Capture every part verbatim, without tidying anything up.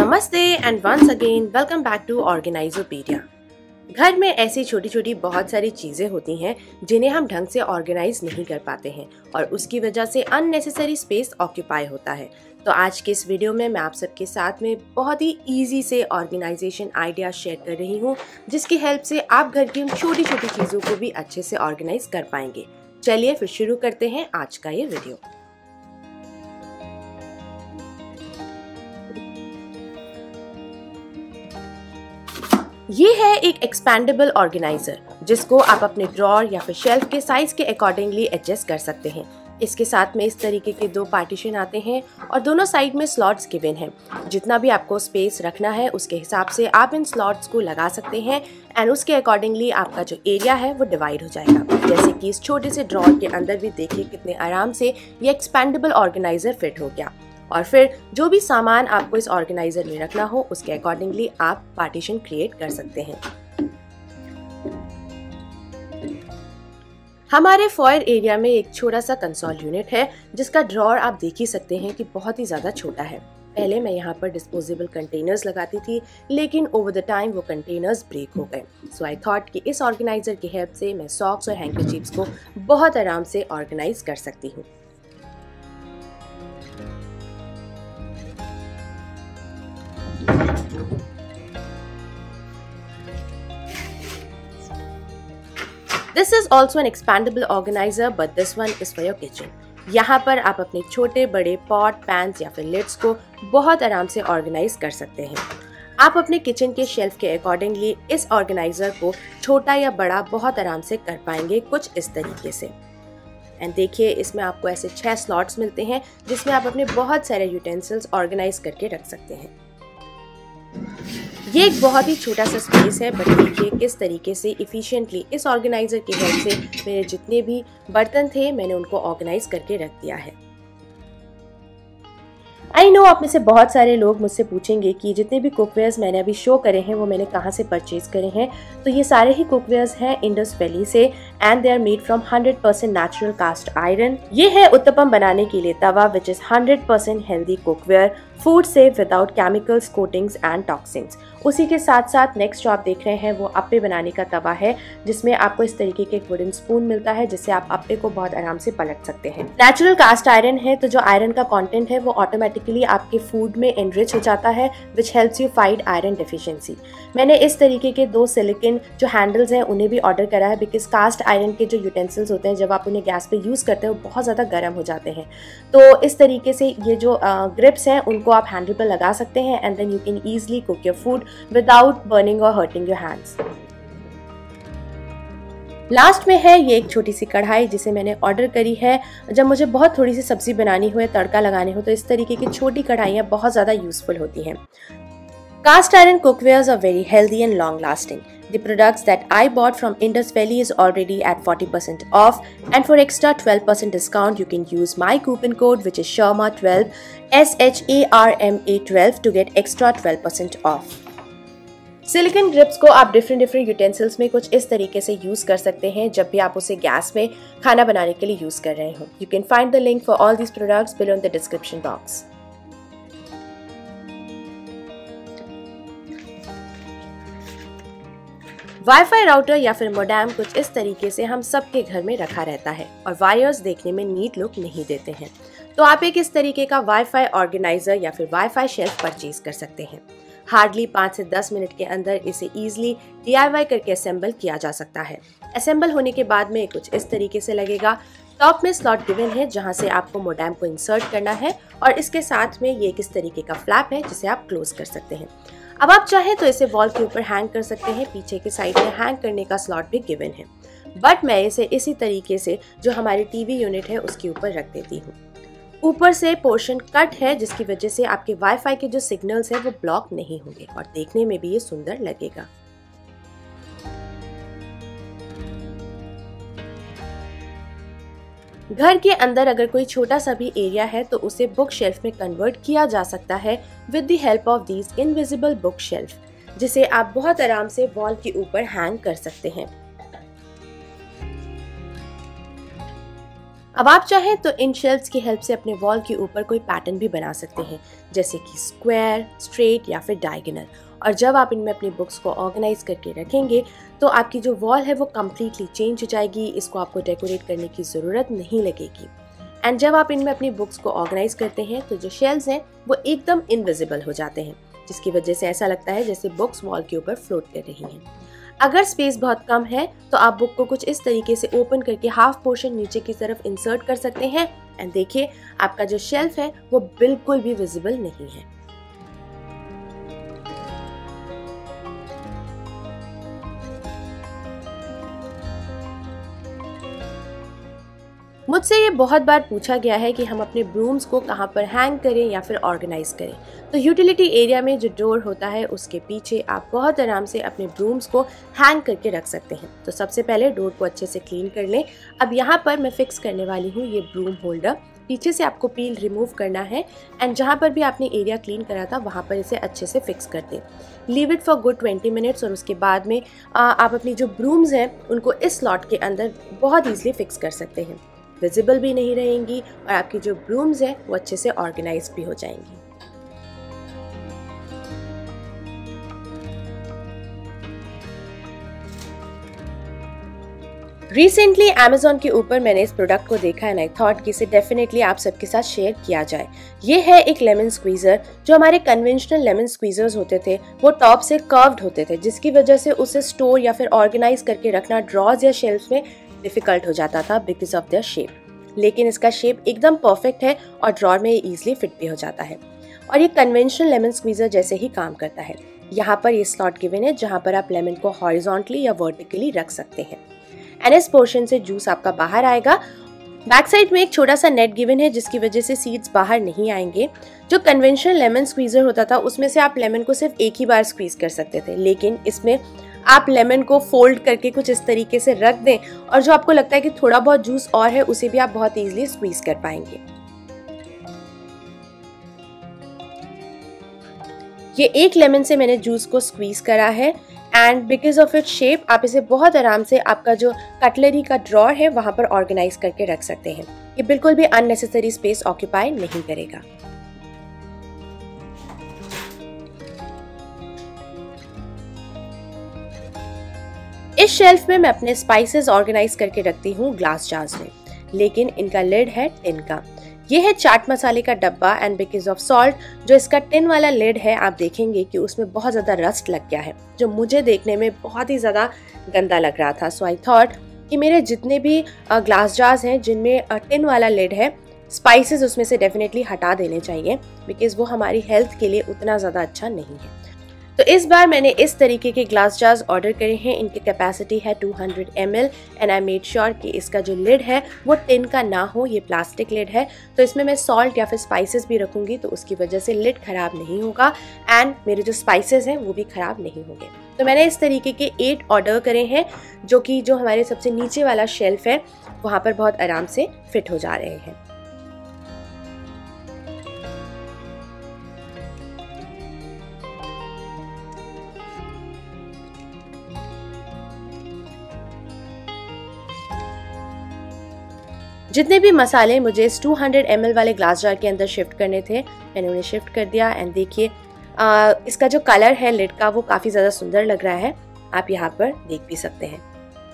नमस्ते and once again welcome back to Organizopedia. घर में ऐसी छोटी छोटी बहुत सारी चीज़ें होती हैं जिन्हें हम ढंग से ऑर्गेनाइज नहीं कर पाते हैं और उसकी वजह से अननेसेसरी स्पेस ऑक्यूपाई होता है। तो आज के इस वीडियो में मैं आप सबके साथ में बहुत ही इजी से ऑर्गेनाइजेशन आइडिया शेयर कर रही हूँ, जिसकी हेल्प से आप घर की उन छोटी छोटी चीज़ों को भी अच्छे से ऑर्गेनाइज कर पाएंगे। चलिए फिर शुरू करते हैं आज का ये वीडियो। ये है एक एक्सपैंडेबल ऑर्गेनाइजर जिसको आप अपने ड्रॉर या फिर शेल्फ के साइज के अकॉर्डिंगली एडजस्ट कर सकते हैं। इसके साथ में इस तरीके के दो पार्टीशन आते हैं और दोनों साइड में स्लॉट्स गिवन हैं। जितना भी आपको स्पेस रखना है उसके हिसाब से आप इन स्लॉट्स को लगा सकते हैं एंड उसके अकॉर्डिंगली आपका जो एरिया है वो डिवाइड हो जाएगा। जैसे कि इस छोटे से ड्रॉर के अंदर भी देखिए कितने आराम से ये एक्सपैंडेबल ऑर्गेनाइजर फिट हो गया। और फिर जो भी सामान आपको इस ऑर्गेनाइजर में रखना हो उसके अकॉर्डिंगली आप पार्टीशन क्रिएट कर सकते हैं। हमारे फॉयर एरिया में एक छोटा सा कंसोल यूनिट है जिसका ड्रॉर आप देख ही सकते हैं कि बहुत ही ज़्यादा छोटा है। पहले मैं यहाँ पर डिस्पोजेबल कंटेनर्स लगाती थी, लेकिन ओवर द टाइम वो कंटेनर्स ब्रेक हो गए। सो आई थॉट कि इस ऑर्गेनाइजर की हेल्प से मैं सॉक्स और हैंकरचीफ्स को बहुत आराम से ऑर्गेनाइज कर सकती हूँ। This is also an expandable organizer, but this one is for your kitchen. यहाँ पर आप अपने छोटे बड़े पॉट, पैन्स या फिर लिड्स को बहुत आराम से ऑर्गेनाइज कर सकते हैं। आप अपने किचन के शेल्फ के अकॉर्डिंगली इस ऑर्गेनाइजर को छोटा या बड़ा बहुत आराम से कर पाएंगे, कुछ इस तरीके से। एंड देखिए इसमें आपको ऐसे छह स्लॉट्स मिलते हैं जिसमें आप अपने बहुत सारे यूटेंसिल्स ऑर्गेनाइज करके रख सकते हैं। ये एक बहुत ही छोटा सा स्पेस है, बट देखिए किस तरीके से इफ़िशिएंटली इस ऑर्गेनाइजर की हेल्प से मेरे जितने भी बर्तन थे मैंने उनको ऑर्गेनाइज करके रख दिया है। आई नो आप में से बहुत सारे लोग मुझसे पूछेंगे कि जितने भी कुकवेयर्स मैंने अभी शो करे हैं वो मैंने कहाँ से परचेज करे हैं। तो ये सारे ही कुकवेयर्स हैं इंडस वैली से and they are made from hundred percent natural cast iron. ये है उत्तपम बनाने के लिए तवा which is hundred percent healthy cookware, food safe without chemicals, coatings and toxins. उसी के साथ साथ नेक्स्ट जो आप देख रहे हैं वो अप्पे बनाने का तवा है, जिसमें आपको इस तरीके के एक वुडन स्पून मिलता है जिससे आप अप्पे को बहुत आराम से पलट सकते हैं। नेचुरल कास्ट आयरन है तो जो आयरन का कंटेंट है वो ऑटोमेटिकली आपके फूड में एनरिच हो जाता है which helps you fight iron deficiency. मैंने इस तरीके के दो सिलिकॉन जो हैंडल्स हैं उन्हें भी ऑर्डर करा है, बिकॉज कास्ट आयरन के जो यूटेंसिल्स होते हैं जब आप उन्हें गैस पे यूज़ करते हैं वो बहुत ज़्यादा गर्म हो जाते हैं। तो इस तरीके से ये जो ग्रिप्स हैं उनको आप हैंडल पर लगा सकते हैं and then you can easily cook your food without burning और हर्टिंग योर हैंड्स। लास्ट में है ये एक छोटी सी कढ़ाई जिसे मैंने ऑर्डर करी है जब मुझे बहुत थोड़ी सी सब्जी बनानी हो या तड़का लगाने हो, तो इस तरीके की छोटी कढ़ाइयाँ बहुत ज़्यादा यूजफुल होती हैं। Cast iron cookwares are very healthy and long lasting. The products that I bought from Indus Valley is already at forty percent off, and for extra twelve percent discount you can use my coupon code which is Sharma twelve, S H A R M A twelve to get extra twelve percent off. Silicone grips को आप different different utensils में कुछ इस तरीके से use कर सकते हैं जब भी आप उसे गैस में खाना बनाने के लिए यूज़ कर रहे हो। You can find the link for all these products below in the description box. Wifi router या फिर मोडेम कुछ इस तरीके से हम सबके घर में रखा रहता है और वायर्स देखने में नीट लुक नहीं देते हैं। तो आप एक इस तरीके का वाईफाई ऑर्गेनाइजर या फिर वाईफाई शेल्फ परचेज कर सकते हैं। हार्डली पाँच से दस मिनट के अंदर इसे ईजिली डी आई वाई करके असेंबल किया जा सकता है। असेंबल होने के बाद में कुछ इस तरीके से लगेगा। टॉप में स्लॉट गिवन है जहां से आपको मोडेम को इंसर्ट करना है और इसके साथ में ये किस तरीके का फ्लैप है जिसे आप क्लोज कर सकते हैं। अब आप चाहें तो इसे वॉल के ऊपर हैंग कर सकते हैं, पीछे के साइड में हैंग करने का स्लॉट भी गिवन है, बट मैं इसे इसी तरीके से जो हमारी टीवी यूनिट है उसके ऊपर रख देती हूँ। ऊपर से पोर्शन कट है जिसकी वजह से आपके वाईफाई के जो सिग्नल्स हैं वो ब्लॉक नहीं होंगे और देखने में भी ये सुंदर लगेगा। घर के अंदर अगर कोई छोटा सा भी एरिया है तो उसे बुक शेल्फ में कन्वर्ट किया जा सकता है with the help of these invisible book shelf, जिसे आप बहुत आराम से वॉल के ऊपर हैंग कर सकते हैं। अब आप चाहें तो इन शेल्फ्स की हेल्प से अपने वॉल के ऊपर कोई पैटर्न भी बना सकते हैं, जैसे कि स्क्वायर, स्ट्रेट या फिर डायगोनल। और जब आप इनमें अपनी बुक्स को ऑर्गेनाइज करके रखेंगे तो आपकी जो वॉल है वो कम्प्लीटली चेंज हो जाएगी, इसको आपको डेकोरेट करने की ज़रूरत नहीं लगेगी। एंड जब आप इनमें अपनी बुक्स को ऑर्गेनाइज करते हैं तो जो शेल्व्स हैं वो एकदम इनविजिबल हो जाते हैं, जिसकी वजह से ऐसा लगता है जैसे बुक्स वॉल के ऊपर फ्लोट कर रही हैं। अगर स्पेस बहुत कम है तो आप बुक को कुछ इस तरीके से ओपन करके हाफ पोर्शन नीचे की तरफ इंसर्ट कर सकते हैं एंड देखिए आपका जो शेल्फ है वो बिल्कुल भी विजिबल नहीं है। मुझसे ये बहुत बार पूछा गया है कि हम अपने ब्रूम्स को कहाँ पर हैंग करें या फिर ऑर्गेनाइज करें। तो यूटिलिटी एरिया में जो डोर होता है उसके पीछे आप बहुत आराम से अपने ब्रूम्स को हैंग करके रख सकते हैं। तो सबसे पहले डोर को अच्छे से क्लीन कर लें। अब यहाँ पर मैं फिक्स करने वाली हूँ ये ब्रूम होल्डर। पीछे से आपको पील रिमूव करना है एंड जहाँ पर भी आपने एरिया क्लीन करा था वहाँ पर इसे अच्छे से फिक्स कर दें। Leave it for good twenty minutes और उसके बाद में आ, आप अपनी जो ब्रूम्स हैं उनको इस स्लॉट के अंदर बहुत ईजिली फिक्स कर सकते हैं। विजिबल भी नहीं रहेंगी और आपकी जो ब्रूम्स हैं वो अच्छे से ऑर्गेनाइज भी हो जाएंगी। रिसेंटली अमेज़ॉन के ऊपर मैंने इस प्रोडक्ट को देखा एंड आई थॉट कि इसे डेफिनेटली आप सबके साथ शेयर किया जाए। ये है एक लेमन स्क्वीज़र। जो हमारे कन्वेंशनल लेमन स्क्वीज़र्स होते थे वो टॉप से कर्व्ड होते थे, जिसकी वजह से उसे स्टोर या फिर ऑर्गेनाइज करके रखना ड्रॉज या शेल्फ में डिफिकल्ट हो जाता था बिकॉज ऑफ देयर शेप। लेकिन इसका शेप एकदम परफेक्ट है और ड्रॉर में इजीली फिट भी हो जाता है और ये कन्वेंशनल लेमन स्क्वीज़र जैसे ही काम करता है। यहाँ पर ये स्लॉट गिवन है जहाँ पर आप लेमन को हॉरिजॉन्टली या वर्टिकली रख सकते हैं एंड इस पोर्शन से जूस आपका बाहर आएगा। बैक साइड में एक छोटा सा नेट गिवन है जिसकी वजह से सीड्स बाहर नहीं आएंगे। जो कन्वेंशनल लेमन स्क्वीज़र होता था उसमें से आप लेमन को सिर्फ एक ही बार स्क्वीज कर सकते थे, लेकिन इसमें आप लेमन को फोल्ड करके कुछ इस तरीके से रख दें और जो आपको लगता है कि थोड़ा बहुत जूस और है उसे भी आप बहुत इजीली स्क्वीज कर पाएंगे। ये एक लेमन से मैंने जूस को स्क्वीज करा है and because of its shape आप इसे बहुत आराम से आपका जो कटलरी का ड्रॉर है वहां पर ऑर्गेनाइज करके रख सकते हैं। ये बिल्कुल भी अननेसेसरी स्पेस ऑक्यूपाई नहीं करेगा। इस शेल्फ में मैं अपने स्पाइसेस ऑर्गेनाइज करके रखती हूँ ग्लास जार्स में, लेकिन इनका लिड है टिन का। ये है चाट मसाले का डब्बा एंड बिकॉज ऑफ सॉल्ट जो इसका टिन वाला लिड है आप देखेंगे कि उसमें बहुत ज़्यादा रस्ट लग गया है जो मुझे देखने में बहुत ही ज़्यादा गंदा लग रहा था। सो आई थॉट कि मेरे जितने भी ग्लास जार्स हैं जिनमें टिन वाला लिड है स्पाइसेस उसमें से डेफिनेटली हटा देने चाहिए बिकॉज वो हमारी हेल्थ के लिए उतना ज़्यादा अच्छा नहीं है। तो इस बार मैंने इस तरीके के ग्लास जार्स ऑर्डर करे हैं। इनकी कैपेसिटी है two hundred m l and I made sure कि इसका जो लिड है वो टिन का ना हो, ये प्लास्टिक लिड है। तो इसमें मैं सॉल्ट या फिर स्पाइसेस भी रखूंगी तो उसकी वजह से लिड खराब नहीं होगा एंड मेरे जो स्पाइसेस हैं वो भी खराब नहीं होंगे। तो मैंने इस तरीके के एट ऑर्डर करे हैं जो कि जो हमारे सबसे नीचे वाला शेल्फ है वहाँ पर बहुत आराम से फिट हो जा रहे हैं। जितने भी मसाले मुझे इस टू हंड्रेड एम एल वाले ग्लास जार के अंदर शिफ्ट करने थे मैंने उन्हें शिफ्ट कर दिया एंड देखिए इसका जो कलर है लिड का वो काफ़ी ज़्यादा सुंदर लग रहा है, आप यहाँ पर देख भी सकते हैं।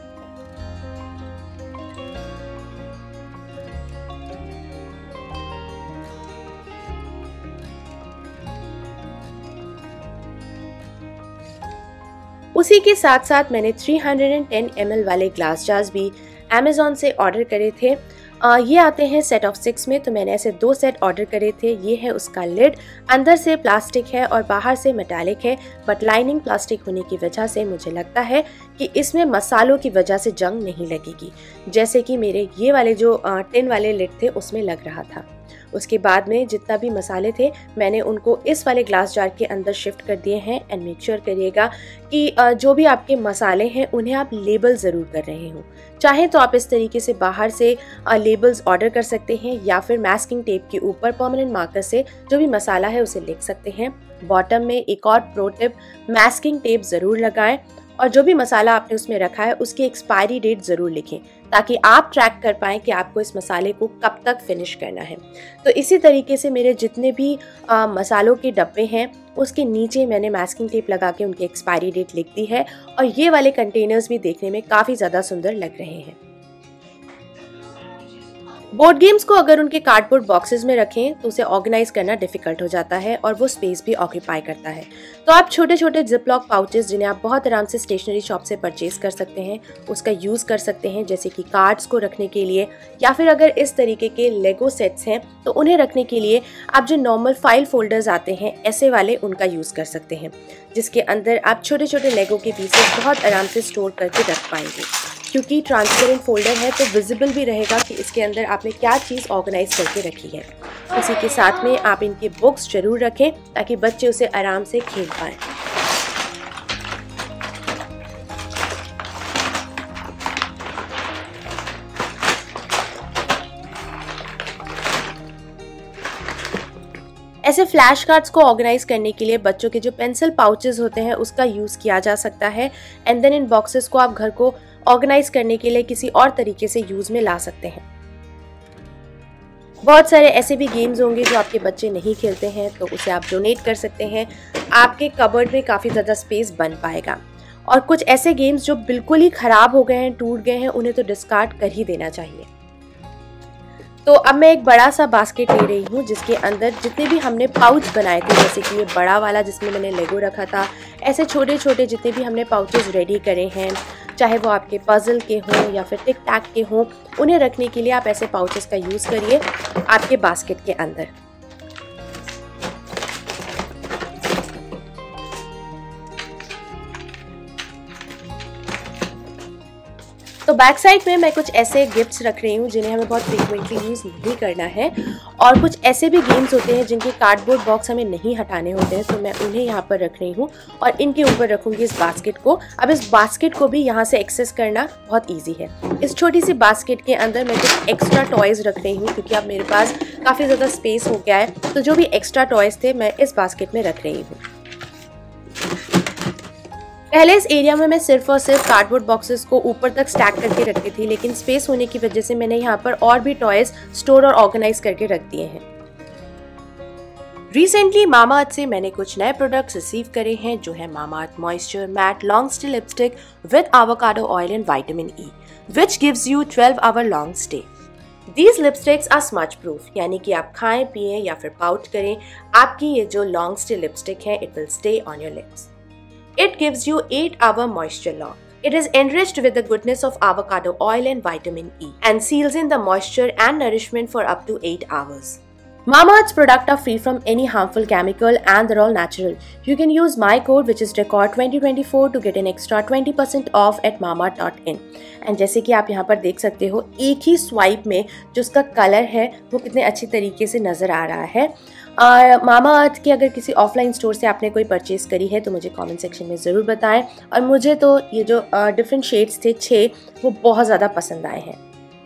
उसी के साथ साथ मैंने three hundred ten m l वाले ग्लास जार्स भी अमेज़ॉन से ऑर्डर करे थे। आ, ये आते हैं सेट ऑफ सिक्स में, तो मैंने ऐसे दो सेट ऑर्डर करे थे। ये है उसका लिड, अंदर से प्लास्टिक है और बाहर से मेटालिक है, बट लाइनिंग प्लास्टिक होने की वजह से मुझे लगता है कि इसमें मसालों की वजह से जंग नहीं लगेगी, जैसे कि मेरे ये वाले जो टिन वाले लिड थे उसमें लग रहा था। उसके बाद में जितना भी मसाले थे मैंने उनको इस वाले ग्लास जार के अंदर शिफ्ट कर दिए हैं एंड मेक श्योर करिएगा कि जो भी आपके मसाले हैं उन्हें आप लेबल ज़रूर कर रहे हो। चाहे तो आप इस तरीके से बाहर से लेबल्स ऑर्डर कर सकते हैं या फिर मैस्किंग टेप के ऊपर परमानेंट मार्कर से जो भी मसाला है उसे लिख सकते हैं। बॉटम में एक और प्रो टिप, मैस्किंग टेप ज़रूर लगाएं और जो भी मसाला आपने उसमें रखा है उसकी एक्सपायरी डेट ज़रूर लिखें, ताकि आप ट्रैक कर पाएँ कि आपको इस मसाले को कब तक फिनिश करना है। तो इसी तरीके से मेरे जितने भी आ, मसालों के डब्बे हैं उसके नीचे मैंने मैस्किंग टेप लगा के उनकी एक्सपायरी डेट लिख दी है और ये वाले कंटेनर्स भी देखने में काफ़ी ज़्यादा सुंदर लग रहे हैं। बोर्ड गेम्स को अगर उनके कार्डबोर्ड बॉक्सेस में रखें तो उसे ऑर्गेनाइज करना डिफिकल्ट हो जाता है और वो स्पेस भी ऑक्यूपाई करता है। तो आप छोटे छोटे जिपलॉक पाउचेस जिन्हें आप बहुत आराम से स्टेशनरी शॉप से परचेज कर सकते हैं उसका यूज़ कर सकते हैं, जैसे कि कार्ड्स को रखने के लिए, या फिर अगर इस तरीके के लेगो सेट्स हैं तो उन्हें रखने के लिए आप जो नॉर्मल फाइल फोल्डर्स आते हैं ऐसे वाले उनका यूज़ कर सकते हैं, जिसके अंदर आप छोटे छोटे लेगो के पीसेस बहुत आराम से स्टोर करके रख पाएंगे। क्योंकि ट्रांसपेरेंट फोल्डर है तो विजिबल भी रहेगा कि इसके अंदर आपने क्या चीज़ ऑर्गेनाइज करके रखी है। इसी के साथ में आप इनके बुक्स जरूर रखें ताकि बच्चे उसे आराम से खेल पाएँ। ऐसे फ्लैश कार्ड्स को ऑर्गेनाइज करने के लिए बच्चों के जो पेंसिल पाउचेस होते हैं उसका यूज़ किया जा सकता है एंड देन इन बॉक्सेस को आप घर को ऑर्गेनाइज करने के लिए किसी और तरीके से यूज़ में ला सकते हैं। बहुत सारे ऐसे भी गेम्स होंगे जो आपके बच्चे नहीं खेलते हैं तो उसे आप डोनेट कर सकते हैं, आपके कबर्ड में काफ़ी ज़्यादा स्पेस बन पाएगा। और कुछ ऐसे गेम्स जो बिल्कुल ही ख़राब हो गए हैं, टूट गए हैं, उन्हें तो डिस्कार्ड कर ही देना चाहिए। तो अब मैं एक बड़ा सा बास्केट ले रही हूँ जिसके अंदर जितने भी हमने पाउच बनाए थे, जैसे कि ये बड़ा वाला जिसमें मैंने लेगो रखा था, ऐसे छोटे छोटे जितने भी हमने पाउचेस रेडी करे हैं, चाहे वो आपके पजल के हों या फिर टिक टैक के हों, उन्हें रखने के लिए आप ऐसे पाउचेस का यूज़ करिए आपके बास्केट के अंदर। तो बैक साइड में मैं कुछ ऐसे गिफ्ट्स रख रही हूँ जिन्हें हमें बहुत फ्रीक्वेंटली यूज़ नहीं करना है, और कुछ ऐसे भी गेम्स होते हैं जिनके कार्डबोर्ड बॉक्स हमें नहीं हटाने होते हैं, तो मैं उन्हें यहाँ पर रख रही हूँ और इनके ऊपर रखूँगी इस बास्केट को। अब इस बास्केट को भी यहाँ से एक्सेस करना बहुत ईजी है। इस छोटी सी बास्केट के अंदर मैं कुछ एक्स्ट्रा टॉयज़ रख रही हूँ क्योंकि अब मेरे पास काफ़ी ज़्यादा स्पेस हो गया है, तो जो भी एक्स्ट्रा टॉयज़ थे मैं इस बास्केट में रख रही हूँ। पहले इस एरिया में मैं सिर्फ और सिर्फ कार्डबोर्ड बॉक्सेस को ऊपर तक स्टैक करके रखती थी, लेकिन स्पेस होने की वजह से मैंने यहाँ पर और भी टॉयज स्टोर और ऑर्गेनाइज करके रख दिए हैं। रिसेंटली मामाअर्थ से मैंने कुछ नए प्रोडक्ट्स रिसीव करे हैं जो है Mamaearth moisture matte long stay lipstick with avocado oil and vitamin E, which gives you twelve hour long stay. These lipsticks are smudge proof, यानी कि आप खाएं पिएं या फिर पाउट करें, आपकी ये जो लॉन्ग स्टे लिपस्टिक है it will stay on your lips. It gives you eight hour moisture lock. It is enriched with the goodness of avocado oil and vitamin E and seals in the moisture and nourishment for up to eight hours. Mamaearth's products are free from any harmful chemical and they're all natural. You can use my code which is decor twenty twenty-four to get an extra twenty percent off at mamaearth dot in. And जैसे कि आप यहाँ पर देख सकते हो एक ही swipe में जो उसका कलर है वो कितने अच्छी तरीके से नज़र आ रहा है। मामाअर्थ की अगर किसी ऑफलाइन स्टोर से आपने कोई परचेज करी है तो मुझे कमेंट सेक्शन में ज़रूर बताएं, और मुझे तो ये जो डिफरेंट शेड्स थे छः वो बहुत ज़्यादा पसंद आए हैं।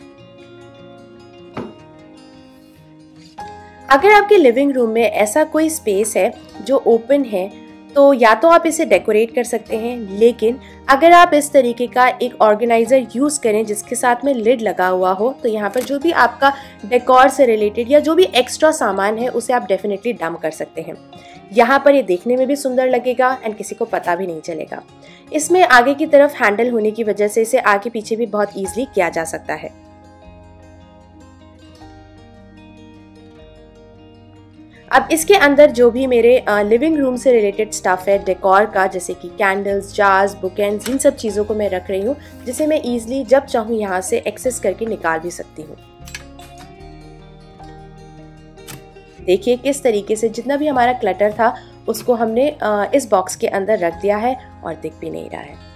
अगर आपके लिविंग रूम में ऐसा कोई स्पेस है जो ओपन है तो या तो आप इसे डेकोरेट कर सकते हैं, लेकिन अगर आप इस तरीके का एक ऑर्गेनाइज़र यूज़ करें जिसके साथ में लिड लगा हुआ हो तो यहाँ पर जो भी आपका डेकोर से रिलेटेड या जो भी एक्स्ट्रा सामान है उसे आप डेफिनेटली डंप कर सकते हैं। यहाँ पर ये देखने में भी सुंदर लगेगा एंड किसी को पता भी नहीं चलेगा। इसमें आगे की तरफ हैंडल होने की वजह से इसे आगे पीछे भी बहुत ईजिली किया जा सकता है। अब इसके अंदर जो भी मेरे लिविंग रूम से रिलेटेड स्टफ है डेकोर का, जैसे कि कैंडल्स, जार्स, बुकेन्स, इन सब चीज़ों को मैं रख रही हूँ जिसे मैं ईजिली जब चाहूँ यहाँ से एक्सेस करके निकाल भी सकती हूँ। देखिए किस तरीके से जितना भी हमारा क्लटर था उसको हमने इस बॉक्स के अंदर रख दिया है और दिख भी नहीं रहा है।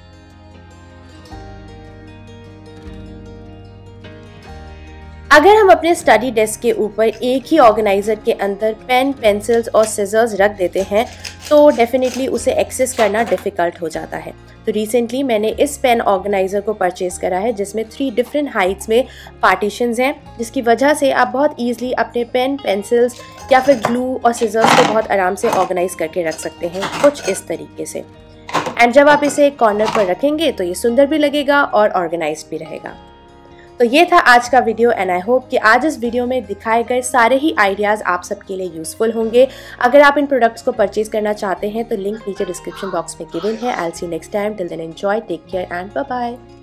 अगर हम अपने स्टडी डेस्क के ऊपर एक ही ऑर्गेनाइज़र के अंदर पेन, पेंसिल्स और सीजर्स रख देते हैं तो डेफिनेटली उसे एक्सेस करना डिफ़िकल्ट हो जाता है। तो रिसेंटली मैंने इस पेन ऑर्गेनाइज़र को परचेज़ करा है जिसमें थ्री डिफरेंट हाइट्स में पार्टीशंस हैं, जिसकी वजह से आप बहुत ईजिली अपने पेन, पेंसिल्स या फिर ग्लू और सीजर्स को बहुत आराम से ऑर्गेनाइज करके रख सकते हैं, कुछ इस तरीके से। एंड जब आप इसे एक कॉर्नर पर रखेंगे तो ये सुंदर भी लगेगा और ऑर्गेनाइज्ड भी रहेगा। तो ये था आज का वीडियो एंड आई होप कि आज इस वीडियो में दिखाए गए सारे ही आइडियाज़ आप सबके लिए यूजफुल होंगे। अगर आप इन प्रोडक्ट्स को परचेज करना चाहते हैं तो लिंक नीचे डिस्क्रिप्शन बॉक्स में गिवन है। I will see you next time, till then enjoy, take care and bye bye.